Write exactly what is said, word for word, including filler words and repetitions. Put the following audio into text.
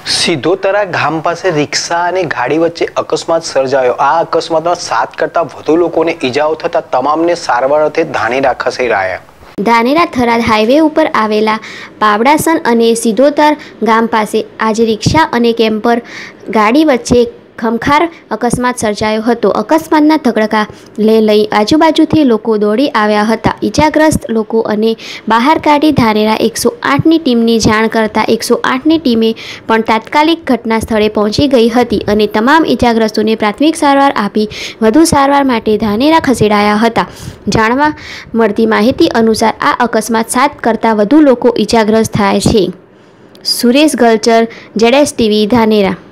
સિધોતરા ગામ પાસે રિક્ષા અને ગાડી વચ્ચે અકસ્માત સર્જાયો। આ અકસ્માતમાં સાત કરતા વધુ લોકોને ઈજાઓ થતા તમામને સારવાર અર્થે ધાનેરા ખસેડાયા। ધાનેરા થરાદ હાઈવે ઉપર આવેલા પાવડાસન અને સિધોતર ગામ પાસે આજે રિક્ષા અને કેમ્પર ગાડી વચ્ચે ખમખાર અકસ્માત સર્જાયો હતો। અકસ્માતના ધકડકાને લઈ આજુબાજુથી લોકો દોડી આવ્યા હતા। ઈજાગ્રસ્ત લોકો અને બહાર કાઢી ધાનેરા એકસો આઠની ટીમની જાણ કરતા એકસો આઠની ટીમે પણ તાત્કાલિક ઘટના સ્થળે પહોંચી ગઈ હતી અને તમામ ઈજાગ્રસ્તોને પ્રાથમિક સારવાર આપી વધુ સારવાર માટે ધાનેરા ખસેડાયા હતા। જાણવા મળતી માહિતી અનુસાર આ અકસ્માત સાત કરતાં વધુ લોકો ઈજાગ્રસ્ત થયા છે। સુરેશ ગલચર, જેડેશ ટીવી, ધાનેરા।